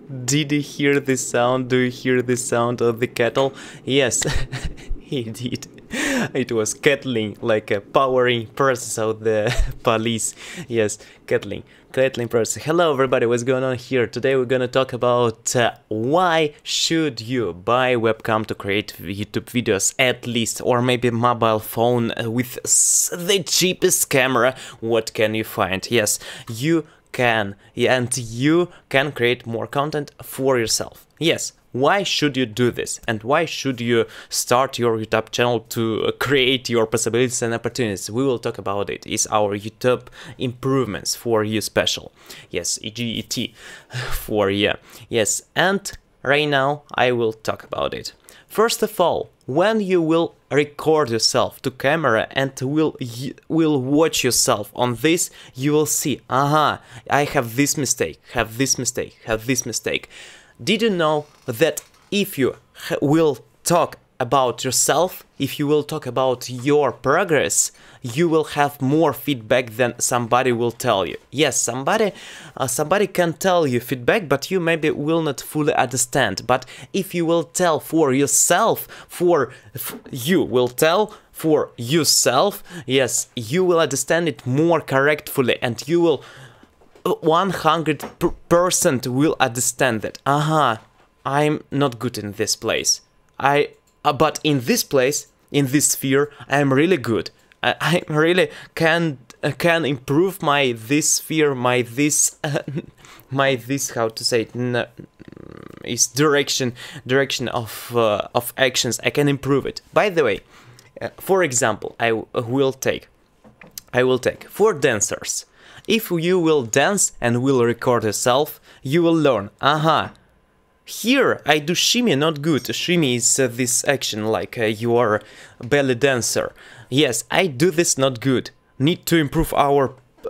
Did you hear this sound? Do you hear the sound of the kettle? Yes, he did. It was kettling, like a powering process of the police. Yes, kettling process. Hello everybody, what's going on here? Today we're gonna talk about why should you buy webcam to create YouTube videos at least, or maybe mobile phone with the cheapest camera. What can you find? Yes, you can, and you can create more content for yourself. Yes, why should you do this, and why should you start your YouTube channel to create your possibilities and opportunities? We will talk about it. It's our YouTube improvements for you special. Yes, EGET for you. Yes, and right now I will talk about it. First of all, when you will record yourself to camera and will watch yourself on this, you will see, I have this mistake, have this mistake, have this mistake. Did you know that if you will talk about yourself, if you will talk about your progress, you will have more feedback than somebody will tell you? Yes, somebody can tell you feedback, but you maybe will not fully understand. But if you will tell for yourself, you will tell for yourself, yes, you will understand it more correctly, and you will 100% will understand that, I'm not good in this place. But in this place, in this sphere, I'm really good. I really can improve my this sphere, my this how to say it, is direction of actions. I can improve it. By the way, for example, I will take for dancers. If you will dance and will record yourself, you will learn, here I do shimmy not good. Shimmy is this action like you are a belly dancer. Yes, I do this not good. Need to improve our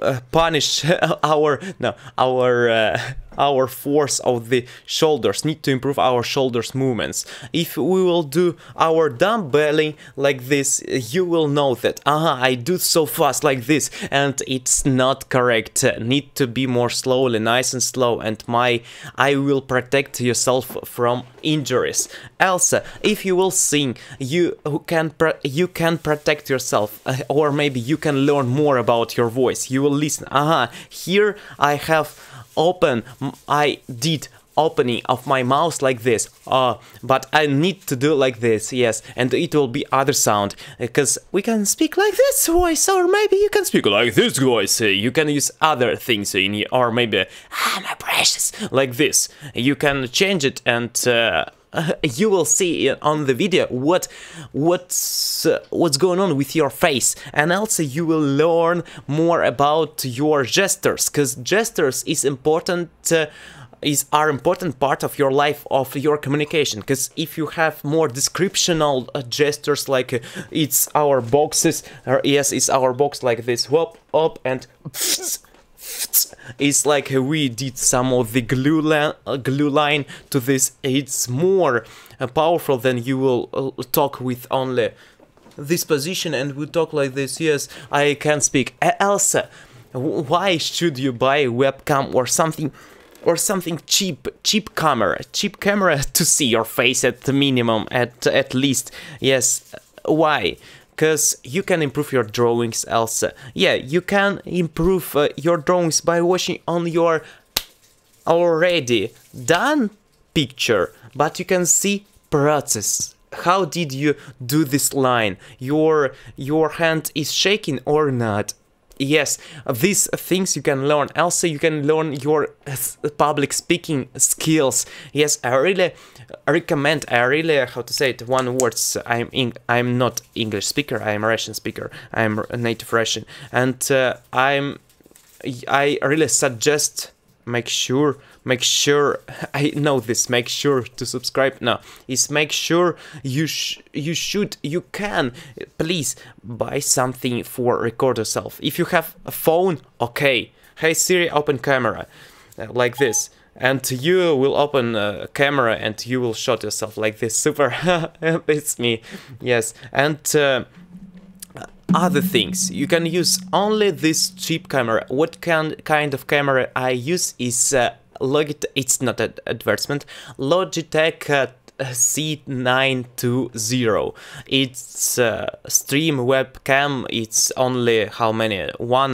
our force of the shoulders. Need to improve our shoulders movements. If we will do our dumbbelling like this, you will know that I do so fast like this, and it's not correct. Need to be more slowly, nice and slow, and I will protect yourself from injuries. Also, if you will sing, you can protect yourself, or maybe you can learn more about your voice. You will listen. Here I have I did opening of my mouth like this, but I need to do like this, yes, and it will be other sound, because we can speak like this voice, or maybe you can speak like this voice. You can use other things in your, or maybe my precious, like this. You can change it, and you will see on the video what's going on with your face, and also you will learn more about your gestures, because gestures is important. Are important part of your life, of your communication, because if you have more descriptional gestures, like it's our boxes, or yes, it's our box like this, whoop up, and it's like we did some of the glue line to this. It's more powerful than you will talk with only this position, and we talk like this. Yes, I can speak. Elsa, why should you buy a webcam or something cheap camera to see your face at the minimum, at least? Yes, why? Because you can improve your drawings, Elsa. Yeah, you can improve your drawings by watching on your already done picture, but you can see process. How did you do this line? Your hand is shaking or not? Yes, these things you can learn. Also, you can learn your public speaking skills. Yes, I really recommend. How to say it? One words. I'm not English speaker. I'm Russian speaker. I'm a native Russian, and I really suggest. Make sure I know this. Make sure to subscribe. No, is make sure you can please buy something for record yourself. If you have a phone, okay. Hey Siri, open camera, like this, and you will open a camera and you will shot yourself like this. Super, it's me. Yes, and other things. You can use only this cheap camera. What kind of camera I use is Logitech, it's not an advertisement, Logitech C920. It's stream webcam. It's only how many?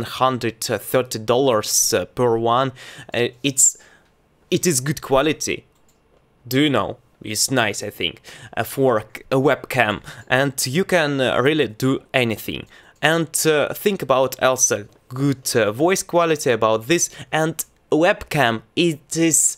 $130 per one. It is good quality. Do you know? It's nice, I think, for a webcam, and you can really do anything. And think about also good voice quality about this, and webcam, it is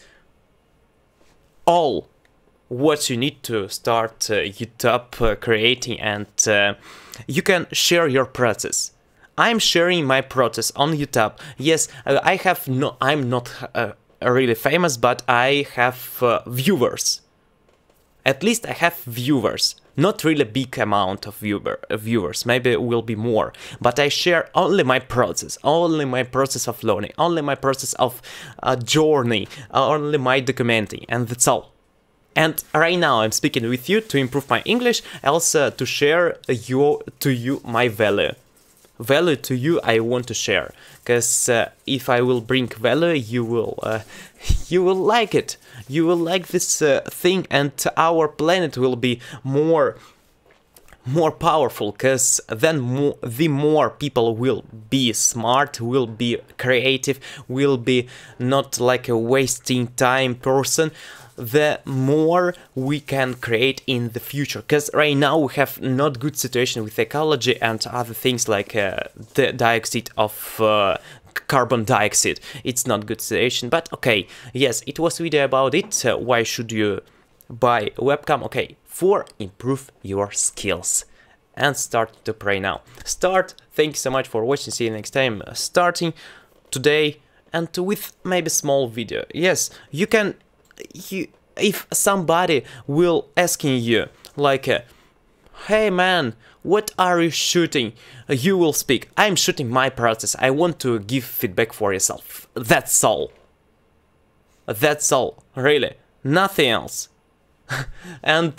all what you need to start YouTube creating, and you can share your process. I'm sharing my process on YouTube. Yes, I'm not really famous, but I have viewers. At least I have viewers. Not really big amount of viewers, maybe it will be more, but I share only my process of learning, only my process of journey, only my documenting, and that's all. And right now I'm speaking with you to improve my English, also to share to you my value to you. I want to share, because if I will bring value, you will like it. You will like this thing, and our planet will be more powerful, because then the more people will be smart, will be creative, will be not like a wasting time person, the more we can create in the future. Because right now we have not good situation with ecology and other things like the dioxide of carbon dioxide. It's not good situation, but okay, yes, it was video about it. Why should you buy a webcam? Okay, for improve your skills. And start to pray now. Start. Thank you so much for watching. See you next time. Starting today, and with maybe small video. Yes, you can. If somebody will asking you like, hey man, what are you shooting? You will speak, I'm shooting my process. I want to give feedback for yourself. That's all. That's all. Really, nothing else. And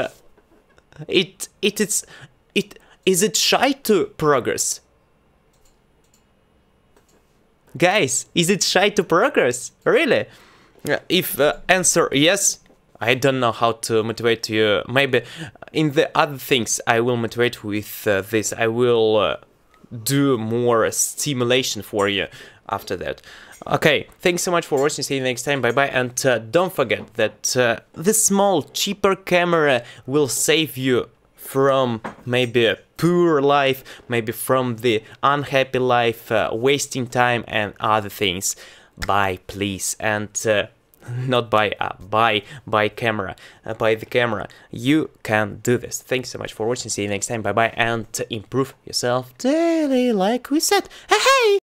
is it shy to progress? Guys, is it shy to progress? Really? If answer yes, I don't know how to motivate you. Maybe in the other things I will motivate with this. I will do more stimulation for you after that. Okay, thanks so much for watching. See you next time. Bye bye. And don't forget that the small, cheaper camera will save you from maybe a poor life, maybe from the unhappy life, wasting time and other things. Buy, please, and not buy camera, buy the camera. You can do this. Thanks so much for watching. See you next time. Bye bye, and improve yourself daily, like we said. Hey.